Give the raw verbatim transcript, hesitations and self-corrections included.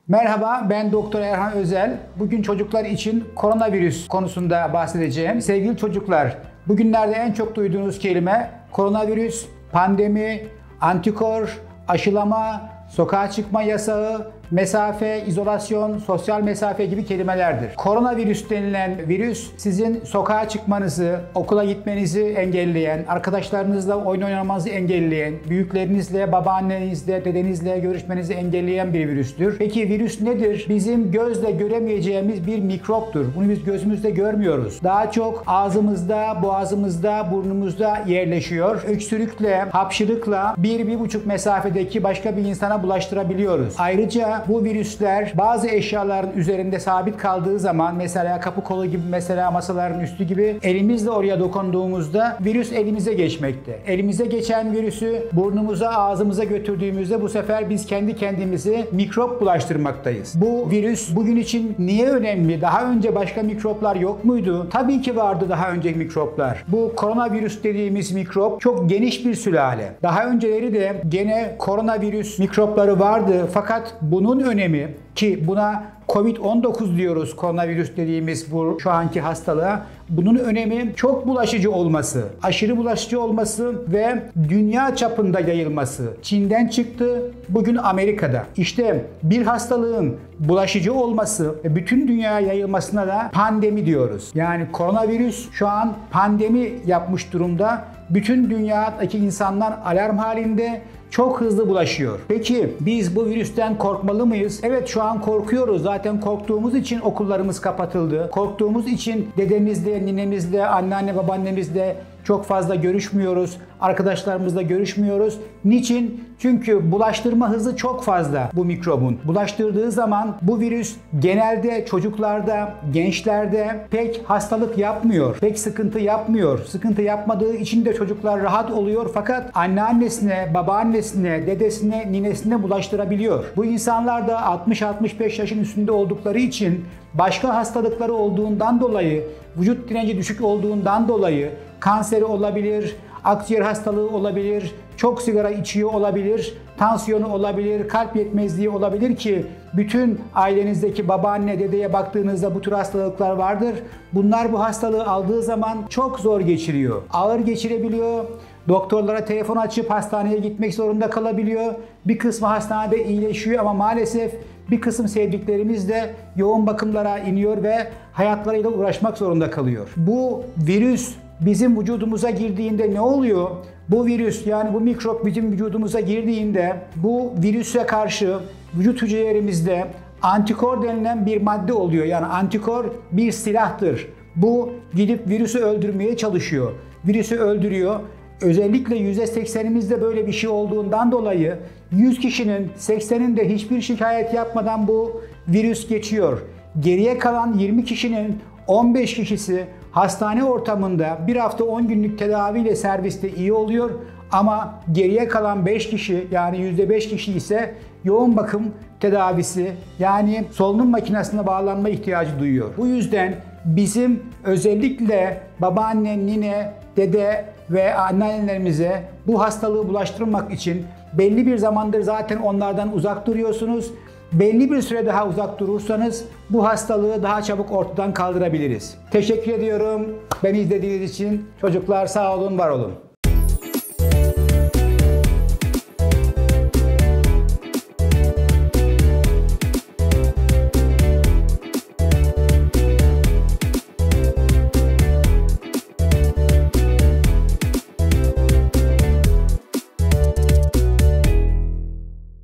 Merhaba, ben Doktor Erhan Özel. Bugün çocuklar için koronavirüs konusunda bahsedeceğim. Sevgili çocuklar, bugünlerde en çok duyduğunuz kelime koronavirüs, pandemi, antikor, aşılama, sokağa çıkma yasağı, mesafe, izolasyon, sosyal mesafe gibi kelimelerdir. Koronavirüs denilen virüs sizin sokağa çıkmanızı, okula gitmenizi engelleyen, arkadaşlarınızla oyun oynamanızı engelleyen, büyüklerinizle, babaannenizle, dedenizle görüşmenizi engelleyen bir virüstür. Peki virüs nedir? Bizim gözle göremeyeceğimiz bir mikroptur. Bunu biz gözümüzde görmüyoruz. Daha çok ağzımızda, boğazımızda, burnumuzda yerleşiyor. Öksürükle, hapşırıkla bir, bir buçuk mesafedeki başka bir insana bulaştırabiliyoruz. Ayrıca bu virüsler bazı eşyaların üzerinde sabit kaldığı zaman, mesela kapı kolu gibi, mesela masaların üstü gibi, elimizle oraya dokunduğumuzda virüs elimize geçmekte. Elimize geçen virüsü burnumuza, ağzımıza götürdüğümüzde bu sefer biz kendi kendimizi mikrop bulaştırmaktayız. Bu virüs bugün için niye önemli? Daha önce başka mikroplar yok muydu? Tabii ki vardı daha önce mikroplar. Bu koronavirüs dediğimiz mikrop çok geniş bir sülale. Daha önceleri de gene koronavirüs mikropları vardı, fakat bunun önemi, ki buna kovid on dokuz diyoruz, koronavirüs dediğimiz bu şu anki hastalığa, bunun önemi çok bulaşıcı olması, aşırı bulaşıcı olması ve dünya çapında yayılması. Çin'den çıktı, bugün Amerika'da. İşte bir hastalığın bulaşıcı olması ve bütün dünyaya yayılmasına da pandemi diyoruz. Yani koronavirüs şu an pandemi yapmış durumda. Bütün dünyadaki insanlar alarm halinde, çok hızlı bulaşıyor. Peki biz bu virüsten korkmalı mıyız? Evet, şu an korkuyoruz. Zaten korktuğumuz için okullarımız kapatıldı. Korktuğumuz için dedemizle, ninemizle, anneanne, babaannemizle çok fazla görüşmüyoruz. Arkadaşlarımızla görüşmüyoruz. Niçin? Çünkü bulaştırma hızı çok fazla bu mikrobun. Bulaştırdığı zaman bu virüs genelde çocuklarda, gençlerde pek hastalık yapmıyor. Pek sıkıntı yapmıyor. Sıkıntı yapmadığı için de çocuklar rahat oluyor. Fakat anneannesine, babaannesine, dedesine, ninesine bulaştırabiliyor. Bu insanlar da altmış altmış beş yaşın üstünde oldukları için, başka hastalıkları olduğundan dolayı, vücut direnci düşük olduğundan dolayı kanseri olabilir, akciğer hastalığı olabilir, çok sigara içiyor olabilir, tansiyonu olabilir, kalp yetmezliği olabilir, ki bütün ailenizdeki babaanne, dedeye baktığınızda bu tür hastalıklar vardır. Bunlar bu hastalığı aldığı zaman çok zor geçiriyor. Ağır geçirebiliyor. Doktorlara telefon açıp hastaneye gitmek zorunda kalabiliyor. Bir kısmı hastanede iyileşiyor ama maalesef bir kısım sevdiklerimiz de yoğun bakımlara iniyor ve hayatlarıyla uğraşmak zorunda kalıyor. Bu virüs bizim vücudumuza girdiğinde ne oluyor? Bu virüs, yani bu mikrop bizim vücudumuza girdiğinde bu virüse karşı vücut hücrelerimizde antikor denilen bir madde oluyor. Yani antikor bir silahtır. Bu gidip virüsü öldürmeye çalışıyor. Virüsü öldürüyor. Özellikle yüzde seksenimizde böyle bir şey olduğundan dolayı yüz kişinin sekseninde hiçbir şikayet yapmadan bu virüs geçiyor. Geriye kalan yirmi kişinin on beş kişisi hastane ortamında bir hafta on günlük tedaviyle serviste iyi oluyor, ama geriye kalan beş kişi, yani yüzde beş kişi ise yoğun bakım tedavisi, yani solunum makinesine bağlanma ihtiyacı duyuyor. Bu yüzden bizim özellikle babaanne, nine, dede ve anneannelerimize bu hastalığı bulaştırmak için belli bir zamandır zaten onlardan uzak duruyorsunuz. Belli bir süre daha uzak durursanız bu hastalığı daha çabuk ortadan kaldırabiliriz. Teşekkür ediyorum. Beni izlediğiniz için. Çocuklar sağ olun, var olun.